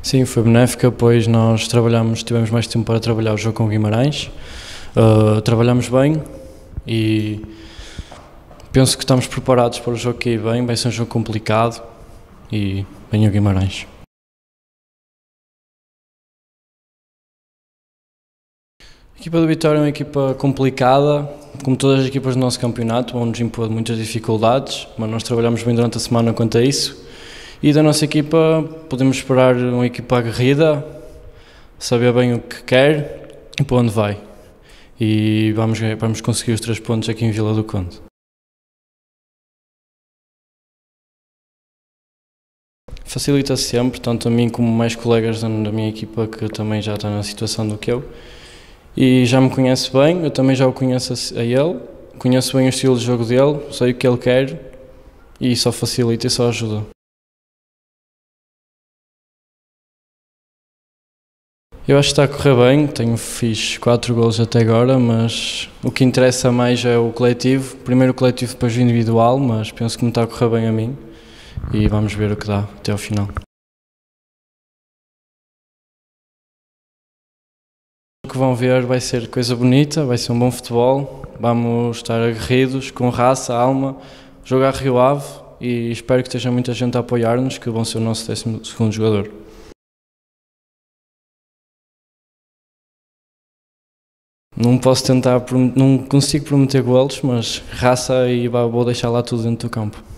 Sim, foi benéfica, pois nós tivemos mais tempo para trabalhar o jogo com o Guimarães, trabalhamos bem e penso que estamos preparados para o jogo que aí vem, vai ser um jogo complicado e vem o Guimarães. A equipa do Vitória é uma equipa complicada, como todas as equipas do nosso campeonato, vão-nos impor muitas dificuldades, mas nós trabalhamos bem durante a semana quanto a isso. E da nossa equipa podemos esperar uma equipa aguerrida, saber bem o que quer e para onde vai. E vamos conseguir os 3 pontos aqui em Vila do Conde. Facilita sempre, tanto a mim como mais colegas da minha equipa que também já está na situação do que eu. E já me conhece bem, eu também já o conheço a ele, conheço bem o estilo de jogo dele, sei o que ele quer e só facilita e só ajuda. Eu acho que está a correr bem, fiz 4 golos até agora, mas o que interessa mais é o coletivo, primeiro o coletivo, depois o individual, mas penso que me está a correr bem a mim e vamos ver o que dá até ao final. O que vão ver vai ser coisa bonita, vai ser um bom futebol, vamos estar aguerridos, com raça, alma, jogar Rio Ave e espero que esteja muita gente a apoiar-nos, que vão ser o nosso 12º jogador. Não consigo prometer golos, mas raça e vou deixar lá tudo dentro do campo.